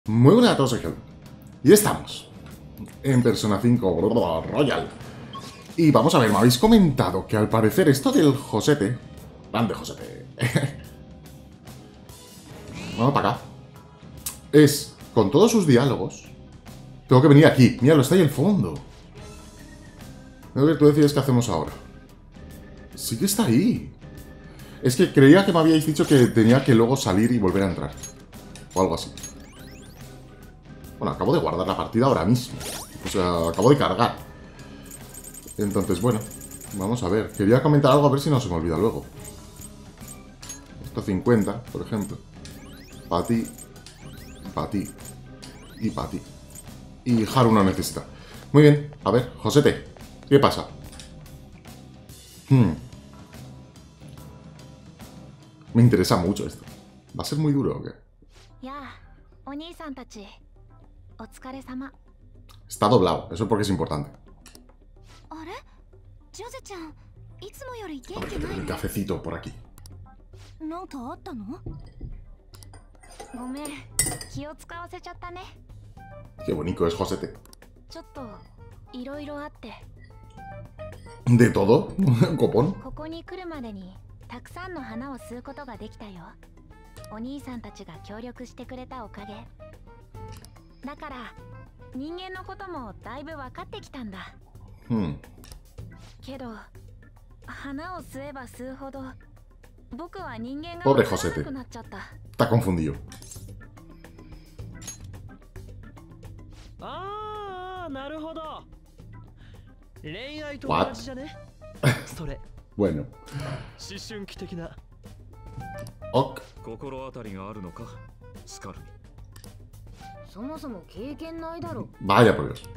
Muy buenas a todos, soy Gel. Y estamos en Persona 5 Royal. Y vamos a ver, me habéis comentado que al parecer esto del Josete... Grande Josete. Vamos para acá. Es, con todos sus diálogos, tengo que venir aquí. Míralo, está ahí el fondo. A ver, tú decides qué hacemos ahora. Sí que está ahí. Es que creía que me habíais dicho que tenía que luego salir y volver a entrar. O algo así. Bueno, acabo de guardar la partida ahora mismo. O sea, acabo de cargar. Entonces, bueno, vamos a ver. Quería comentar algo a ver si no se me olvida luego. Esto 50, por ejemplo. Para ti. Para ti. Y para ti. Y Haru no necesita. Muy bien. A ver, Josete. ¿Qué pasa? Me interesa mucho esto. ¿Va a ser muy duro o qué? Está doblado. Eso es porque es importante. A ver, que tengo un cafecito por aquí. Qué bonito es Josete. ¿De todo? ¿Un copón? Pobre Josete. Está confundido. What? Bueno. Ok. Vaya por Dios.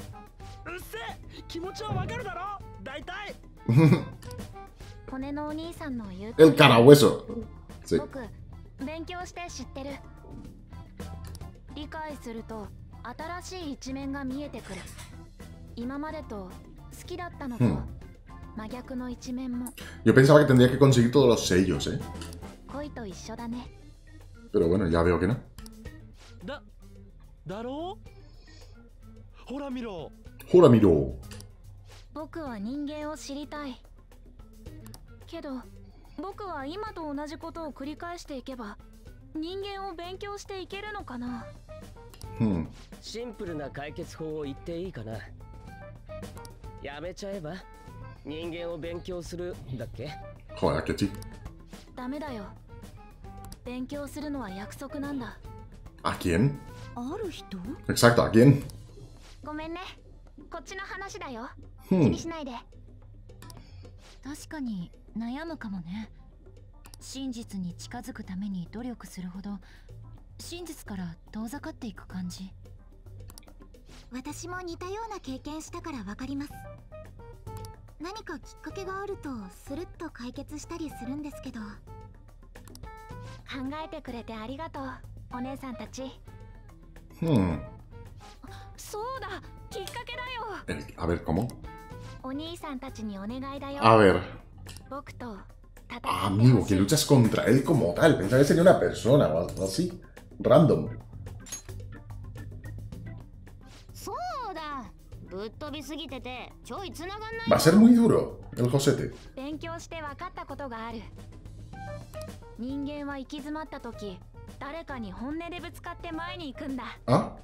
El carahueso. Sí. Yo pensaba que tendría que conseguir todos los sellos, ¿eh? Pero bueno, ya veo que no. ¡Hola, miro! Joder, que sí. ¿A quién? Exacto, ¿a quién? A ver, ¿cómo? A ver. Ah, amigo, que luchas contra él como tal. Pensaba que sería una persona o algo así. Random. Va a ser muy duro el Josete. ¿Ah?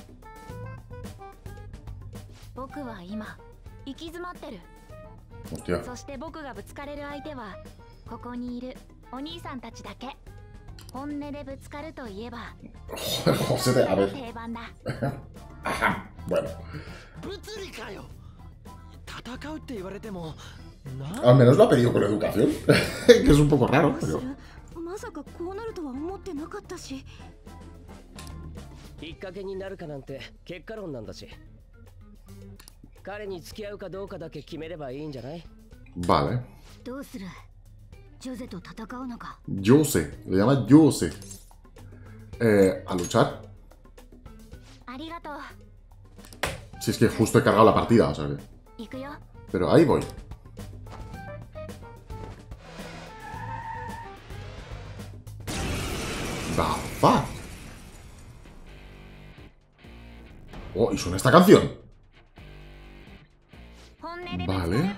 Hostia. Josete, a ver. Ajá, bueno. Al menos lo ha pedido con educación. Que es un poco raro, pero... Vale. Jose, le llama Jose. ¿A luchar? Si es que justo he cargado la partida, o sea que... Pero ahí voy. The fuck? Oh, y suena esta canción. Vale.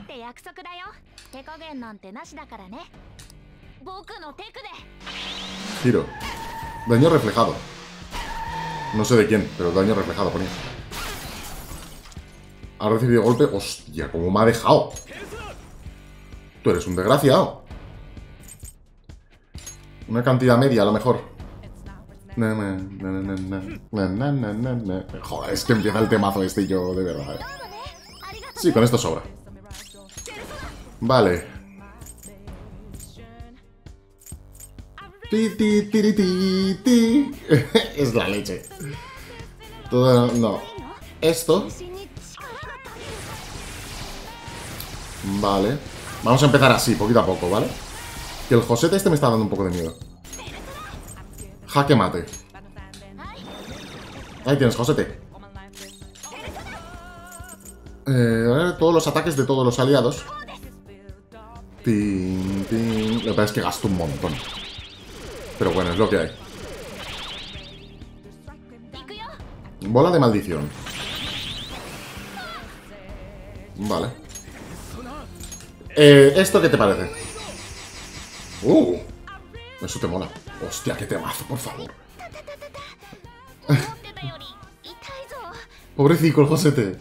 Giro. Daño reflejado. No sé de quién, pero daño reflejado ponía. Ha recibido golpe. Hostia, cómo me ha dejado. Tú eres un desgraciado. Una cantidad media, a lo mejor. Joder, es que empieza el temazo este y yo, de verdad. Sí, con esto sobra. Vale. Ti, ti, ti, ti, ti. Es la leche. Todo, no. Esto. Vale. Vamos a empezar así, poquito a poco, ¿vale? Que el Josete este me está dando un poco de miedo. Jaque mate. Ahí tienes, Josete. Todos los ataques de todos los aliados. Tin, tin. Lo que pasa es que gasto un montón. Pero bueno, es lo que hay. Bola de maldición. Vale. ¿Esto qué te parece? Eso te mola. Hostia, qué temazo, por favor. Pobrecito el Josete.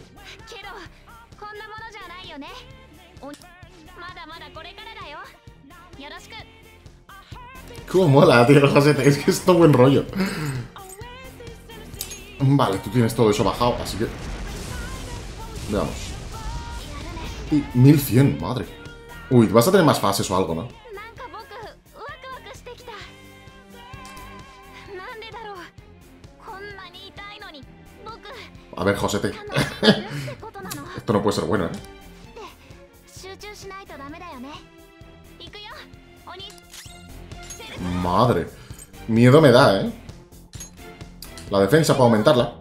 Cómo mola, tío, el Josete. Es que es todo buen rollo. Vale, tú tienes todo eso bajado, así que... Veamos. Y 1100, madre. Uy, vas a tener más fases o algo, ¿no? A ver, Josete. Esto no puede ser bueno, ¿eh? Madre. Miedo me da, ¿eh? La defensa para aumentarla.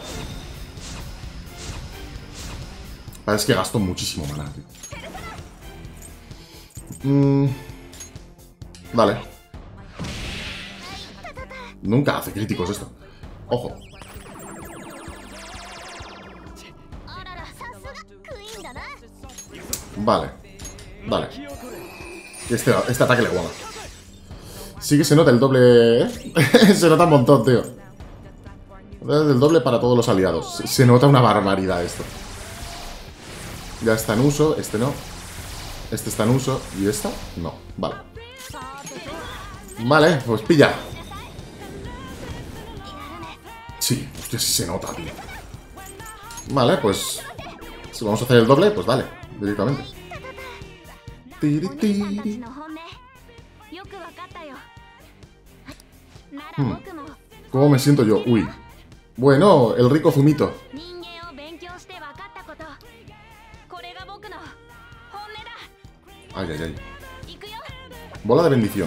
Es que gasto muchísimo mana, tío. Vale. Nunca hace críticos esto. Ojo. Vale. Vale. Este ataque le guarda. Sí que se nota el doble, ¿eh? Se nota un montón, tío. El doble para todos los aliados. Se nota una barbaridad esto. Ya está en uso. Este no. Este está en uso. ¿Y esta? No. Vale. Vale, pues pilla. Sí, hostia, sí se nota, tío. Vale, pues... Si vamos a hacer el doble, pues dale. Directamente. Tiri, tiri. ¿Cómo me siento yo? Uy. Bueno, el rico zumito. Ay, ay, ay. Bola de bendición.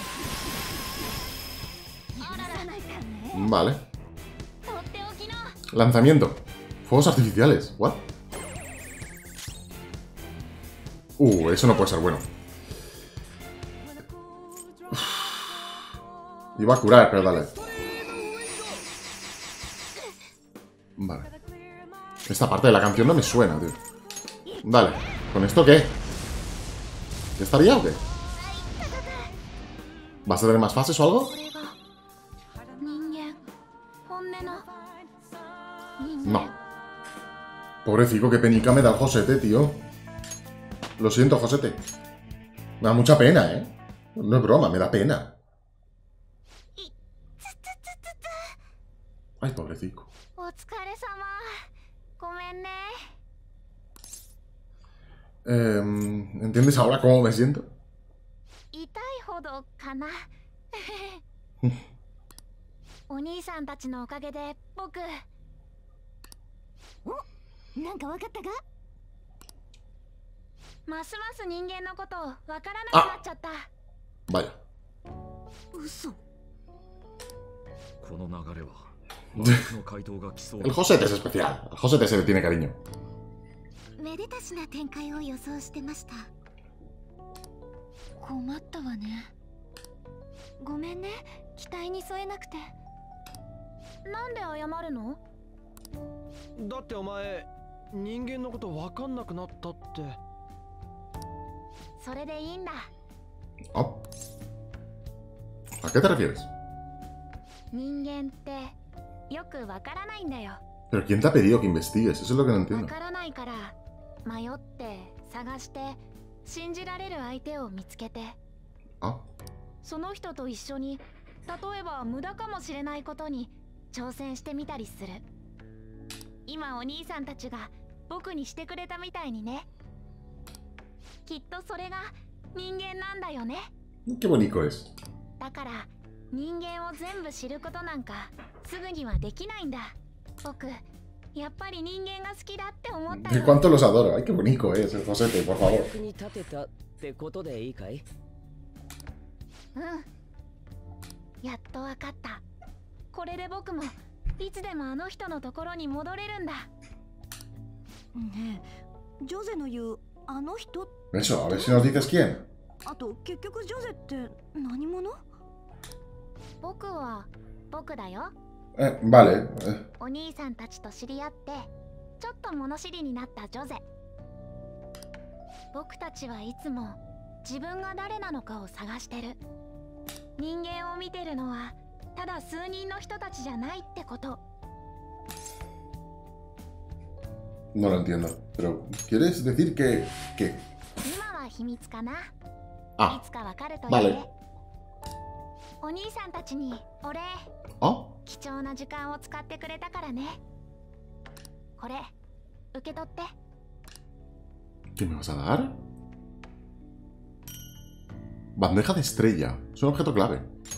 Vale. Lanzamiento. Fuegos artificiales. ¿What? Eso no puede ser bueno. Iba a curar, pero dale. Vale. Esta parte de la canción no me suena, tío. Vale. ¿Con esto qué? ¿Ya estaría o qué? ¿Vas a tener más fases o algo? No. Pobrecito, qué penica me da el Josete, tío. Lo siento, Josete. Me da mucha pena, ¿eh? No es broma, me da pena. Ay, pobrecito. ¿Entiendes ahora cómo me siento? Vaya. El Josete es especial. El Josete se le tiene cariño. だってお前人間のこと分かんなくなったって。 それでいいんだ。 Oh. ¿A qué te refieres? 人間ってよくわからないんだよ。 Pero ¿quién te ha pedido que investigues? Eso es lo que no わ entiendo. からないから迷って探して信じられる相手を見つけて、 Ah. その人と一緒に例えば無駄かもしれないことに挑戦してみたりする。今お兄さんたちが僕にしてくれたみたいにね。きっとそれが人間なんだよね。 Qué bonito es. だから人間を全部知ることなんかすぐにはできないんだ。僕やっぱり人間が好きだって思った ¿De よ。 cuánto los adoro? Ay, qué bonito es el Josete, por favor. 役に立てたってことでいいかい？ うん。やっとわかった。これで僕もいつでもあの人のところに戻れるんだ。 ねえ、ジョゼの言うあの人。 Eso, a ver si nos dices quién. あと結局ジョゼって何者？ 僕は僕だよ。 Vale. お兄さんたちと知り合ってちょっと物知りになったジョゼ。僕たちはいつも自分が誰なのかを探してる。人間を見てるのはただ数人の人たちじゃないってこと。 No lo entiendo. Pero, ¿quieres decir que...? 今は秘密かな。い Ah, つかわかるといいね。 vale. お兄さんたちにお礼。 ¿Ah? 貴重な時間を使ってくれたからね。これ受け取って。 ¿Qué me vas a dar? Bandeja de estrella. Es un objeto clave.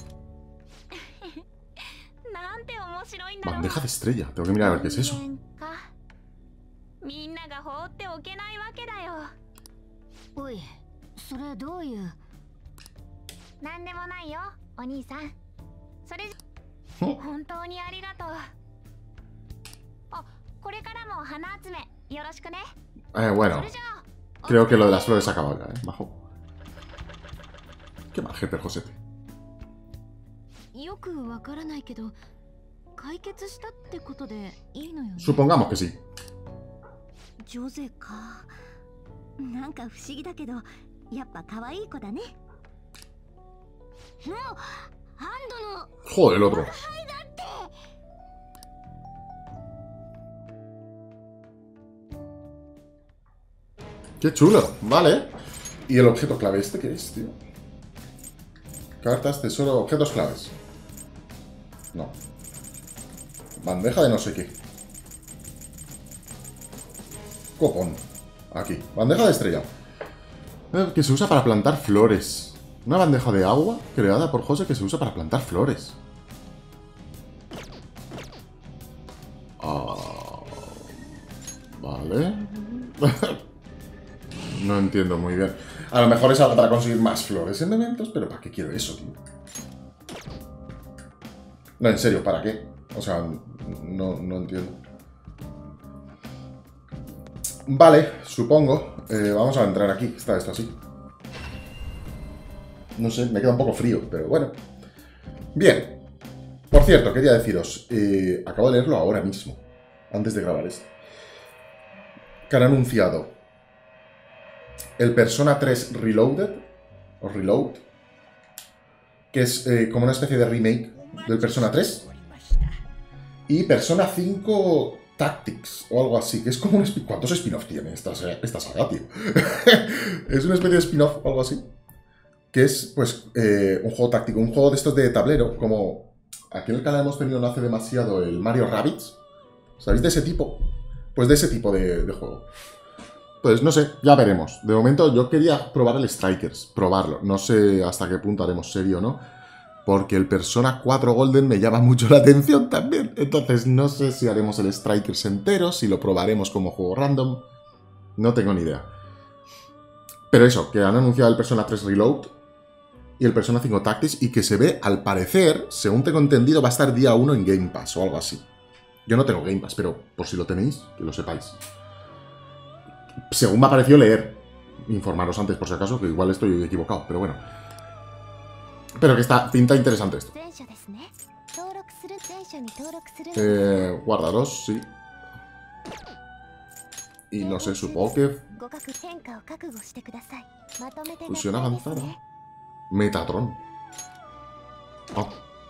なんて面白いんだろう。 Bandeja de estrella. Tengo que mirar a ver qué es eso. 人間か。みんなが放っておけないわけだよ。 おい、それどういう？ なんでもないよ、お兄さん。それじゃ本当にありがとう。あ、これからも花集めよろしくね。 Bueno. それじゃあ Creo que lo de las flores acaba acá, Majo. Qué majete el Josete. よくわからないけど、解決したってことでいいのよね。 Supongamos que sí. ジョゼか。なんか不思議だけど、やっぱ可愛い子だね。もう、ハンドの Joder, el otro. Qué chulo, vale. ¿Y el objeto clave este qué es, tío? Cartas, tesoro, objetos claves. No. Bandeja de no sé qué. Copón. Aquí. Bandeja de estrella. Que se usa para plantar flores. Una bandeja de agua creada por José que se usa para plantar flores. Ah, vale. No entiendo muy bien. A lo mejor es algo para conseguir más flores en eventos, pero ¿para qué quiero eso, tío? No, en serio, ¿para qué? O sea, no entiendo. Vale, supongo. Vamos a entrar aquí. Está esto así. No sé, me queda un poco frío, pero bueno. Bien. Por cierto, quería deciros, acabo de leerlo ahora mismo, antes de grabar esto, que han anunciado el Persona 3 Reloaded, o Reload, que es como una especie de remake del Persona 3, y Persona 5 Tactics, o algo así, que es como un... ¿Cuántos spin-off tiene esta saga, tío? Es una especie de spin-off o algo así, que es, pues, un juego táctico, un juego de estos de tablero, como aquí en el canal hemos tenido no hace demasiado el Mario Rabbids, ¿sabéis de ese tipo? Pues de ese tipo de juego. Pues no sé, ya veremos. De momento yo quería probar el Strikers, probarlo. No sé hasta qué punto haremos serio o no, porque el Persona 4 Golden me llama mucho la atención también. Entonces no sé si haremos el Strikers entero, si lo probaremos como juego random. No tengo ni idea. Pero eso, que han anunciado el Persona 3 Reload y el Persona 5 Tactics y que se ve, al parecer, según tengo entendido, va a estar día 1 en Game Pass o algo así. Yo no tengo Game Pass, pero por si lo tenéis, que lo sepáis. Según me ha parecido leer. Informaros antes por si acaso, que igual estoy equivocado, pero bueno. Pero que está, pinta interesante esto. Guardaros, sí. Y no sé, supongo que 互角変化を覚悟してください。まとめて fusión 合体です avanzada. ね。 Metatron. Ah.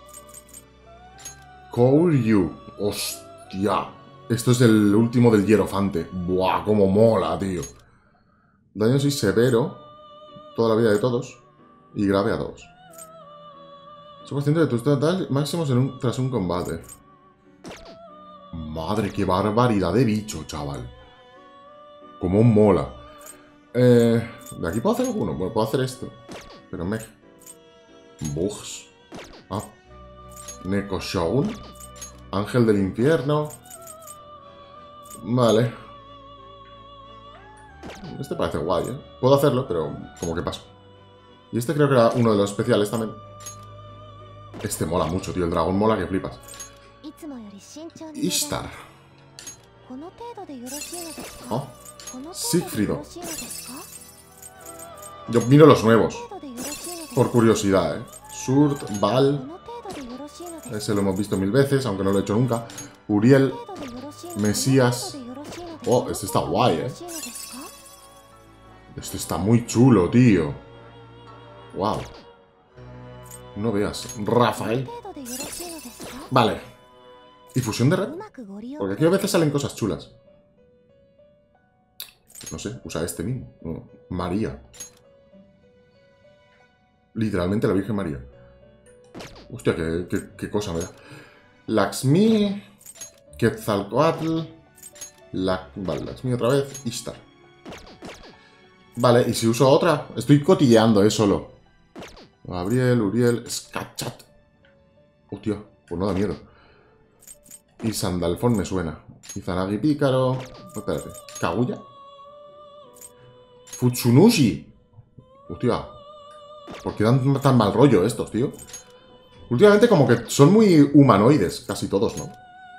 Koryu. Hostia. Esto es el último del hierofante. Buah, como mola, tío. Daño sí severo. Toda la vida de todos. Y grave a todos. 100% de tus total máximos tras un combate. Madre, qué barbaridad de bicho, chaval. Como mola. ¿De aquí puedo hacer alguno? Bueno, puedo hacer esto. Pero me... Bugs. Ah. Neko Shogun. Ángel del infierno. Vale. Este parece guay, ¿eh? Puedo hacerlo, pero como que paso. Y este creo que era uno de los especiales también. Este mola mucho, tío. El dragón mola que flipas. いつもより慎重に。 Ishtar. この程度でよろしいのですか？ Oh. この程度で Sigfrido. よろしいのですか？ Yo miro los nuevos. この程度でよろしいのですか？ Por curiosidad, ¿eh? Surt, こ Val. の程度でよろしいのですか？ Ese lo hemos visto 1000 veces, aunque no lo he hecho nunca. Uriel. この程度でよろしいのですか？ Mesías. この程度でよろしいのですか？ Oh, este está guay, よろ ¿eh? しいのですか？ Este está muy chulo, tío. Wow. No veas. Rafael. この程度でよろしいのですか？ Vale. ¿Y fusión de red? うまくご利用 Porque aquí a veces salen cosas chulas. No sé, usa este mismo. No, María. Literalmente la Virgen María. Hostia, qué cosa me da. Laxmi. Quetzalcoatl. Vale, Laxmi otra vez. Ishtar. Vale, y si uso otra. Estoy cotilleando, solo. Gabriel, Uriel, Skachat. Hostia, pues no da miedo. Y Sandalfón me suena. Izanagi Pícaro. Espérate. ¿Kaguya? Futsunushi. Hostia. ¿Por qué dan tan mal rollo estos, tío? Últimamente como que son muy humanoides, casi todos, ¿no?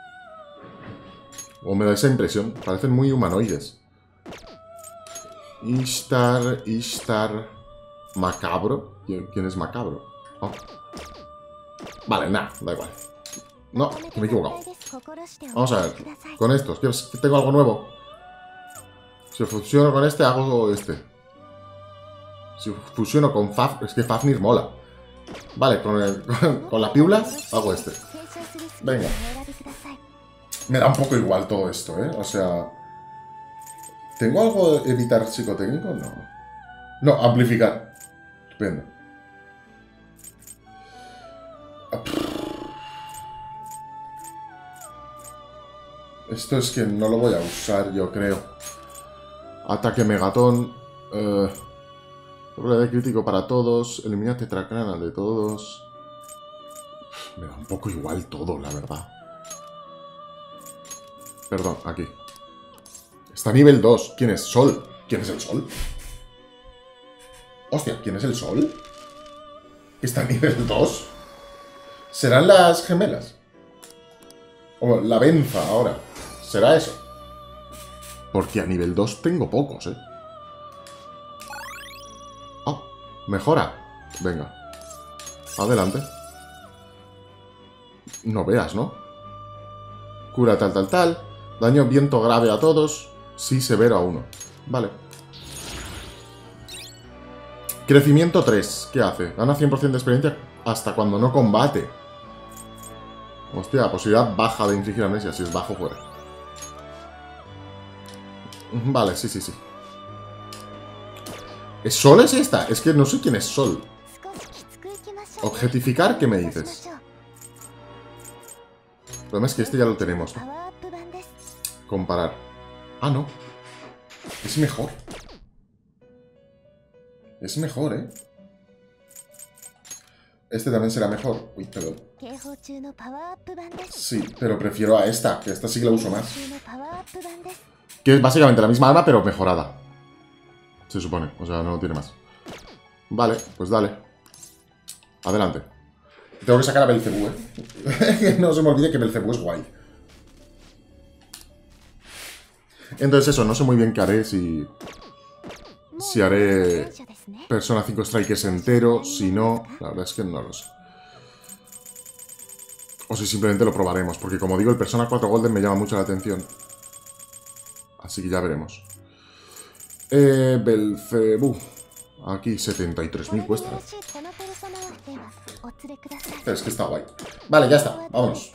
O me da esa impresión. Parecen muy humanoides. Ishtar... Macabro. ¿Quién es Macabro? Oh. Vale, nada, da igual. No, que me he equivocado. Vamos a ver. Con estos, que tengo algo nuevo. Si fusiono con este, hago este. Si fusiono con Fafnir, es que Fafnir mola. Vale, con la piula hago este. Venga. Me da un poco igual todo esto, ¿eh? O sea... ¿Tengo algo de evitar psicotécnico? No. No, amplificar. Estupendo. Esto es que no lo voy a usar, yo creo. Ataque Megatón. Doble de crítico para todos. Elimina Tetracrana de todos. Me da un poco igual todo, la verdad. Perdón, aquí. Está a nivel 2. ¿Quién es? Sol. ¿Quién es el Sol? Hostia, ¿quién es el Sol? ¿Está a nivel 2? ¿Serán las gemelas? O la Benza ahora. ¿Será eso? Porque a nivel 2 tengo pocos, ¿eh? Oh, mejora. Venga. Adelante. No veas, ¿no? Cura tal. Daño viento grave a todos. Sí severo a uno. Vale. Crecimiento 3. ¿Qué hace? Gana 100% de experiencia hasta cuando no combate. Hostia, posibilidad baja de infligir amnesia. Si es bajo, fuera. Vale, sí. ¿Es Sol es esta? Es que no sé quién es Sol. Objetificar, ¿qué me dices? El problema es que este ya lo tenemos, ¿no? Comparar. Ah, no. Es mejor. Es mejor, ¿eh? Este también será mejor. Uy, perdón. Sí, pero prefiero a esta, que esta sí que la uso más. Que es básicamente la misma arma, pero mejorada. Se supone, o sea, no tiene más. Vale, pues dale. Adelante. Tengo que sacar a Belcebú, ¿eh? Que no se me olvide que Belcebú es guay. Entonces eso, no sé muy bien qué haré, si haré Persona 5 Strikers entero, si no, la verdad es que no lo sé. O si simplemente lo probaremos, porque como digo, el Persona 4 Golden me llama mucho la atención. Así que ya veremos. Belcebú. Aquí 73.000 cuesta. Es que está guay. Vale, ya está. Vámonos.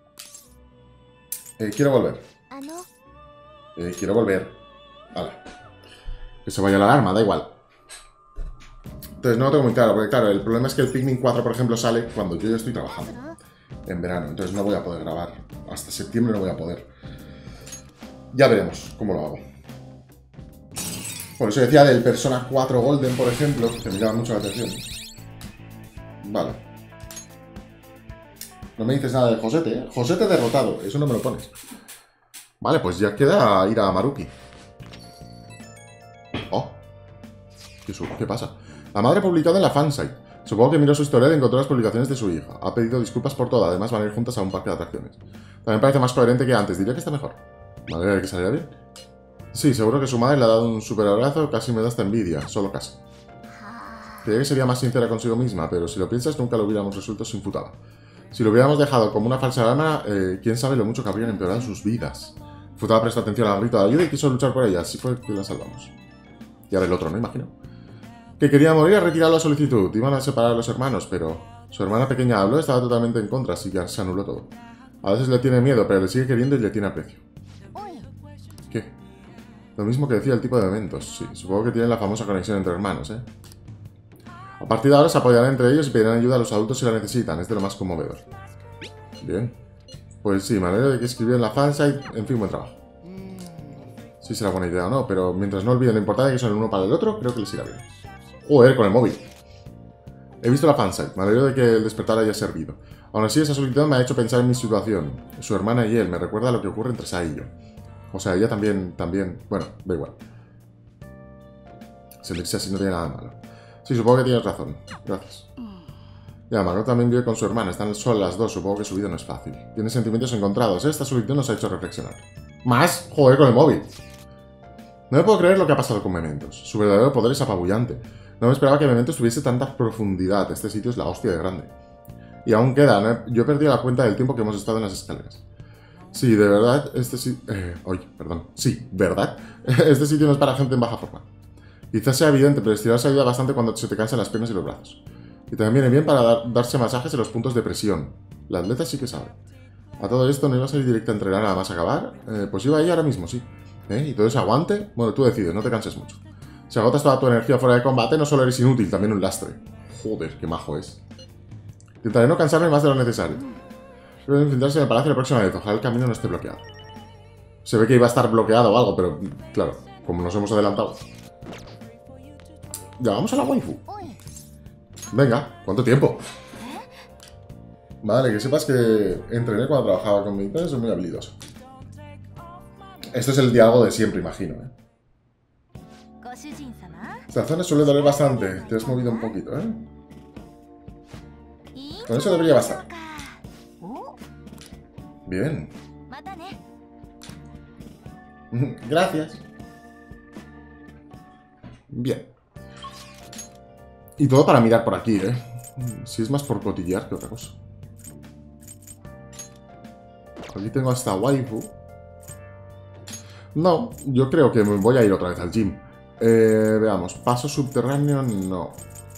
Quiero volver. Quiero volver. Vale. Que se vaya la alarma, da igual. Entonces no lo tengo muy claro, porque claro, el problema es que el Pikmin 4, por ejemplo, sale cuando yo ya estoy trabajando. En verano, entonces no voy a poder grabar. Hasta septiembre no voy a poder. Ya veremos cómo lo hago. Por eso decía del Persona 4 Golden, por ejemplo, que me llama mucho la atención. Vale. No me dices nada de Josete, ¿eh? Josete derrotado, eso no me lo pones. Vale, pues ya queda ir a Maruki. Oh. ¿Qué pasa? La madre ha publicado en la fansite. Supongo que miró su historial y encontró las publicaciones de su hija. Ha pedido disculpas por todo, además van a ir juntas a un parque de atracciones. También parece más coherente que antes, diría que está mejor. ¿Manera de que saliera bien? Sí, seguro que su madre le ha dado un super abrazo, casi me da esta envidia, solo casi. Creía que sería más sincera consigo misma, pero si lo piensas nunca lo hubiéramos resuelto sin Futaba. Si lo hubiéramos dejado como una falsa alarma, quién sabe lo mucho que habrían empeorado sus vidas. Futaba prestó atención al grito de ayuda y quiso luchar por ella, así fue que la salvamos. Y ahora el otro, ¿no? Imagino. Que quería morir, ha retirado la solicitud. Iban a separar a los hermanos, pero su hermana pequeña habló, estaba totalmente en contra, así que se anuló todo. A veces le tiene miedo, pero le sigue queriendo y le tiene aprecio. ¿Qué? Lo mismo que decía el tipo de eventos. Sí, supongo que tienen la famosa conexión entre hermanos, ¿eh? A partir de ahora se apoyarán entre ellos y pedirán ayuda a los adultos si la necesitan. Es de lo más conmovedor. Bien. Pues sí, manera de que escribir en la fansite. En fin, buen trabajo. Sí será buena idea o no, pero mientras no olviden lo importante que son el uno para el otro, creo que les irá bien. Joder, con el móvil. He visto la fansite. Me alegro de que el despertar haya servido. Aún así, esa solicitud me ha hecho pensar en mi situación. Su hermana y él. Me recuerda a lo que ocurre entre Sai y yo. O sea, ella también... Bueno, da igual. Sentirse así no tiene nada de malo. Sí, supongo que tienes razón. Gracias. Ya, Margot también vive con su hermana. Están solas las dos. Supongo que su vida no es fácil. Tiene sentimientos encontrados. Esta solicitud nos ha hecho reflexionar. ¿Más? Joder, con el móvil. No me puedo creer lo que ha pasado con Mementos. Su verdadero poder es apabullante. No me esperaba que Mementos tuviese tanta profundidad. Este sitio es la hostia de grande. Y aún queda, ¿no? Yo he perdido la cuenta del tiempo que hemos estado en las escaleras. Sí, de verdad, este sitio... Sí, ¿verdad? Este sitio no es para gente en baja forma. Quizás sea evidente, pero estirarse ayuda bastante cuando se te cansan las piernas y los brazos. Y también viene bien para darse masajes en los puntos de presión. La atleta sí que sabe. A todo esto, ¿no ibas a ir directa a entrenar nada más acabar? Pues iba ahí ahora mismo, sí. ¿Y todo ese aguante? Bueno, tú decides, no te canses mucho. Si agotas toda tu energía fuera de combate, no solo eres inútil, también un lastre. Joder, qué majo es. Intentaré no cansarme más de lo necesario. Quiero enfrentarse en el palacio la próxima vez, ojalá el camino no esté bloqueado. Se ve que iba a estar bloqueado o algo, pero claro, como nos hemos adelantado. Ya, vamos a la waifu. Venga, ¿cuánto tiempo? Vale, que sepas que entrené cuando trabajaba con militares, soy muy habilidoso. Esto es el diálogo de siempre, imagino, ¿eh? Esta zona suele doler bastante. Te has movido un poquito, ¿eh? Con eso debería bastar. Bien. Gracias. Bien. Y todo para mirar por aquí, ¿eh? Si es más por cotillear que otra cosa. Aquí tengo hasta waifu. No, yo creo que me voy a ir otra vez al gym. Veamos, paso subterráneo, no.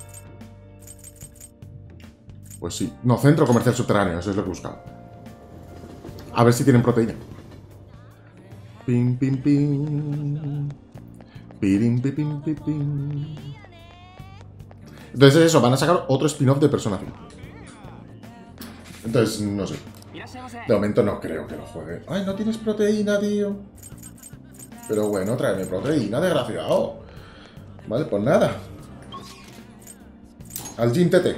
Pues sí. No, centro comercial subterráneo, eso es lo que buscaba. A ver si tienen proteína. Pim, pim, pim. Pirim, pim, pim, pim, pim. Entonces es eso, van a sacar otro spin-off de Persona 5. Entonces, no sé. De momento no creo que lo juegue. Ay, no tienes proteína, tío. Pero bueno, tráeme proteína, desgraciado. Vale, pues nada. Al Gym TT.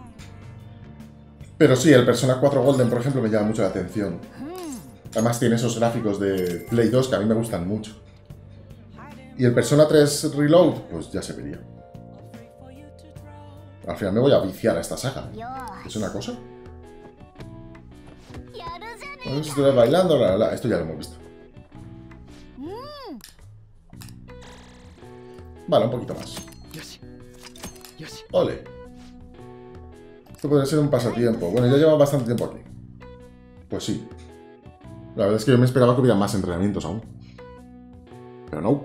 Pero sí, el Persona 4 Golden, por ejemplo, me llama mucho la atención. Además tiene esos gráficos de Play 2 que a mí me gustan mucho. Y el Persona 3 Reload, pues ya se vería. Al final me voy a viciar a esta saga. ¿Es una cosa? No sé si estoy bailando, esto ya lo hemos visto. Vale, un poquito más. Ole. Esto podría ser un pasatiempo. Bueno, ya lleva bastante tiempo aquí. Pues sí. La verdad es que yo me esperaba que hubiera más entrenamientos aún. Pero no.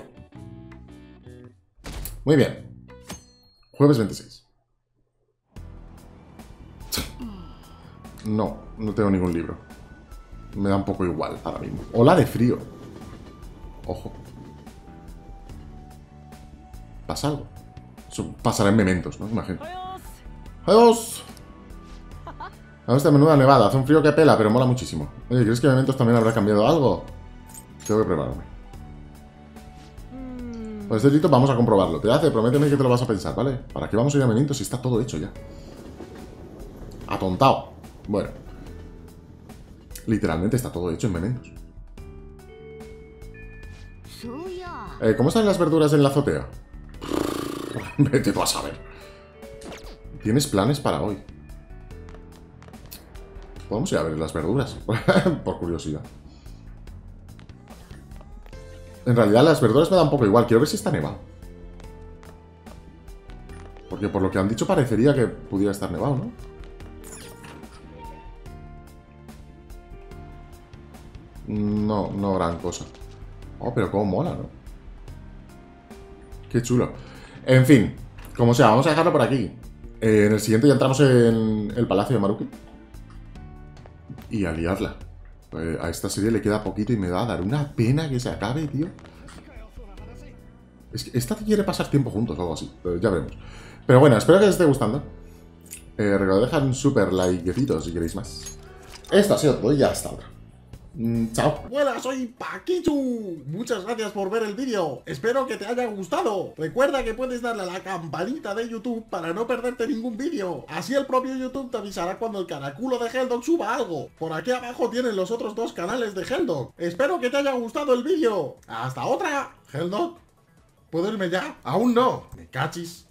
Muy bien. Jueves 26. No, no tengo ningún libro. Me da un poco igual ahora mismo. Ola de frío. Ojo. ¿Pasa algo? Eso pasará en Mementos, ¿no? Imagino. ¡Adiós! Ahora esta menuda nevada. Hace un frío que pela, pero mola muchísimo. Oye, ¿crees que Mementos también habrá cambiado algo? Tengo que prepararme. Pues este vamos a comprobarlo. Te hace, prométeme que te lo vas a pensar, ¿vale? ¿Para qué vamos a ir a Mementos si está todo hecho ya? Atontado. Bueno. Literalmente está todo hecho en Mementos. ¿Cómo están las verduras en la azotea? Vete tú a saber. ¿Tienes planes para hoy? Podemos ir a ver las verduras. Por curiosidad. En realidad las verduras me dan un poco igual. Quiero ver si está nevado. Porque por lo que han dicho parecería que pudiera estar nevado, ¿no? No, no gran cosa. Oh, pero cómo mola, ¿no? Qué chulo. En fin, como sea, vamos a dejarlo por aquí. En el siguiente ya entramos en el Palacio de Maruki. Y a liarla. A esta serie le queda poquito y me va a dar una pena que se acabe, tío. Es que esta quiere pasar tiempo juntos o algo así. Ya veremos. Pero bueno, espero que os esté gustando. Recordad dejar un super likecito si queréis más. Esto ha sido todo y ya hasta ahora. Chao. Hola, soy Paquichu. Muchas gracias por ver el vídeo. Espero que te haya gustado. Recuerda que puedes darle a la campanita de YouTube para no perderte ningún vídeo. Así el propio YouTube te avisará cuando el caraculo de Helldog suba algo. Por aquí abajo tienen los otros dos canales de Helldog. Espero que te haya gustado el vídeo. Hasta otra. Helldog, ¿puedo irme ya? Aún no. Me cachis.